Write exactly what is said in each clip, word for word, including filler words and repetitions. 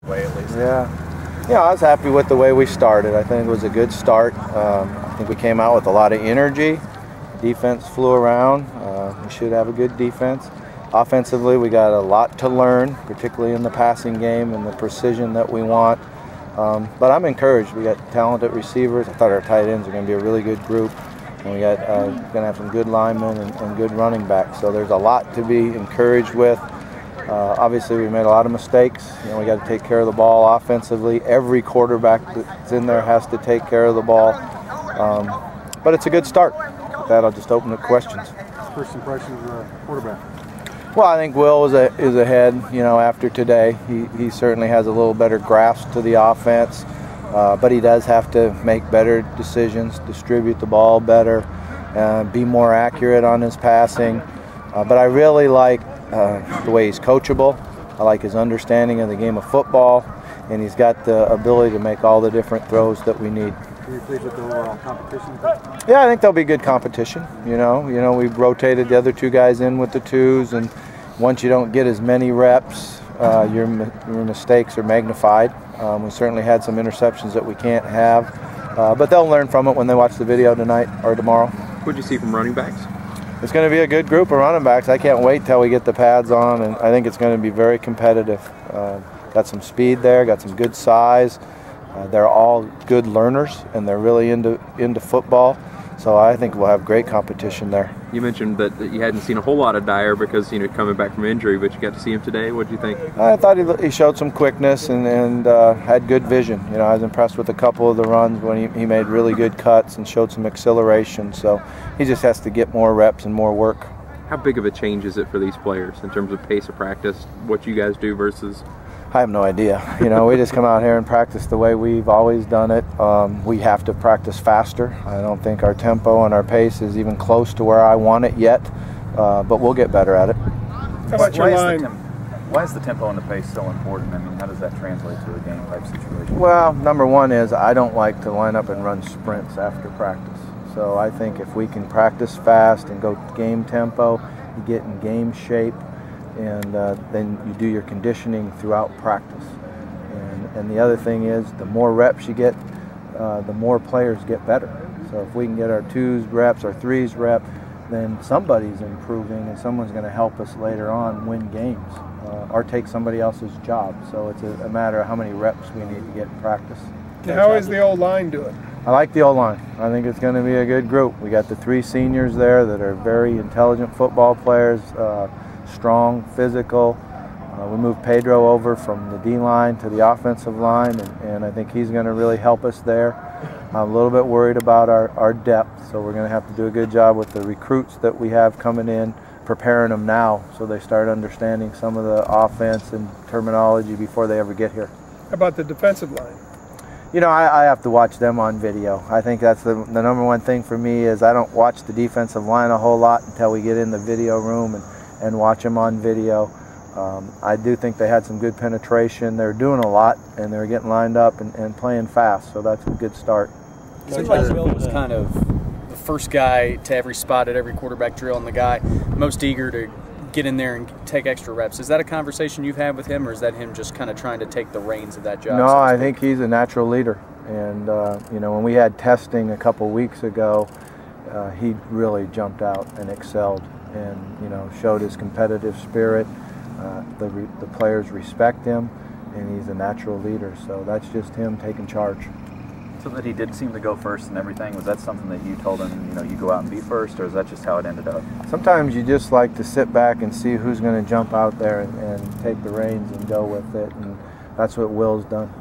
way at least. Yeah. Yeah, I was happy with the way we started. I think it was a good start. Um, I think we came out with a lot of energy. Defense flew around. Uh, we should have a good defense. Offensively, we got a lot to learn, particularly in the passing game and the precision that we want. Um, but I'm encouraged. We got talented receivers. I thought our tight ends are going to be a really good group. And we got uh, going to have some good linemen and, and good running backs. So there's a lot to be encouraged with. Uh, obviously, we made a lot of mistakes. You know, we got to take care of the ball offensively. Every quarterback that's in there has to take care of the ball. Um, but it's a good start. With that, I'll just open up questions. First impressions of the quarterback. Well, I think Will is, a, is ahead, you know, after today. He, he certainly has a little better grasp to the offense, uh, but he does have to make better decisions, distribute the ball better, uh, be more accurate on his passing. Uh, but I really like uh, the way he's coachable. I like his understanding of the game of football, and he's got the ability to make all the different throws that we need. Are you pleased with the overall competition? Yeah, I think there'll be good competition. You know, you know, we've rotated the other two guys in with the twos, and once you don't get as many reps, uh, your your mistakes are magnified. Um, we certainly had some interceptions that we can't have, uh, but they'll learn from it when they watch the video tonight or tomorrow. What'd you see from running backs? It's going to be a good group of running backs. I can't wait till we get the pads on, and I think it's going to be very competitive. Uh, got some speed there, got some good size. Uh, they're all good learners, and they're really into into football. So I think we'll have great competition there. You mentioned that, that you hadn't seen a whole lot of Dyer because, you know, coming back from injury, but you got to see him today. What did you think? I thought he, he showed some quickness and, and uh, had good vision. You know, I was impressed with a couple of the runs when he, he made really good cuts and showed some acceleration. So he just has to get more reps and more work. How big of a change is it for these players in terms of pace of practice, what you guys do versus? I have no idea. You know, we just come out here and practice the way we've always done it. Um, we have to practice faster. I don't think our tempo and our pace is even close to where I want it yet, uh, but we'll get better at it. How about your line? Why is the tempo and the pace so important? I mean, how does that translate to a game type situation? Well, number one is I don't like to line up and run sprints after practice. So I think if we can practice fast and go game tempo, you get in game shape, and uh, then you do your conditioning throughout practice. And, and the other thing is, the more reps you get, uh, the more players get better. So if we can get our twos reps, our threes rep, then somebody's improving and someone's going to help us later on win games uh, or take somebody else's job. So it's a, a matter of how many reps we need to get in practice. How is the old line doing? I like the O-line. I think it's going to be a good group. We got the three seniors there that are very intelligent football players. Uh, strong, physical. Uh, we moved Pedro over from the D-line to the offensive line, and, and I think he's going to really help us there. I'm a little bit worried about our, our depth, so we're going to have to do a good job with the recruits that we have coming in, preparing them now so they start understanding some of the offense and terminology before they ever get here. How about the defensive line? You know, I, I have to watch them on video. I think that's the, the number one thing for me is I don't watch the defensive line a whole lot until we get in the video room and and watch them on video. Um, I do think they had some good penetration. They were doing a lot, and they were getting lined up and, and playing fast, so that's a good start. It seems like Will was kind of the first guy to every spot at every quarterback drill and the guy most eager to get in there and take extra reps. Is that a conversation you've had with him, or is that him just kind of trying to take the reins of that job? No, I think he's a natural leader. And, uh, you know, when we had testing a couple weeks ago, uh, he really jumped out and excelled. And, you know, showed his competitive spirit. Uh, the, re the players respect him, and he's a natural leader. So that's just him taking charge. So that he did seem to go first and everything, was that something that you told him, you know, you go out and be first, or is that just how it ended up? Sometimes you just like to sit back and see who's going to jump out there and, and take the reins and go with it, and that's what Will's done.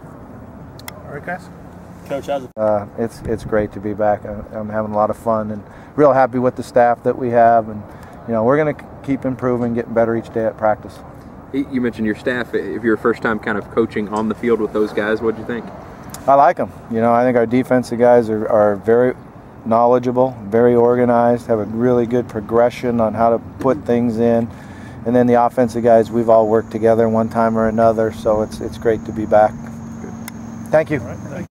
All right, guys. Coach, how's it? Uh, it's, it's great to be back. I'm having a lot of fun and real happy with the staff that we have, and you know, we're going to keep improving, getting better each day at practice. You mentioned your staff. If you're first time kind of coaching on the field with those guys, what do you think? I like them. You know, I think our defensive guys are, are very knowledgeable, very organized, have a really good progression on how to put things in. And then the offensive guys, we've all worked together one time or another, so it's, it's great to be back. Thank you.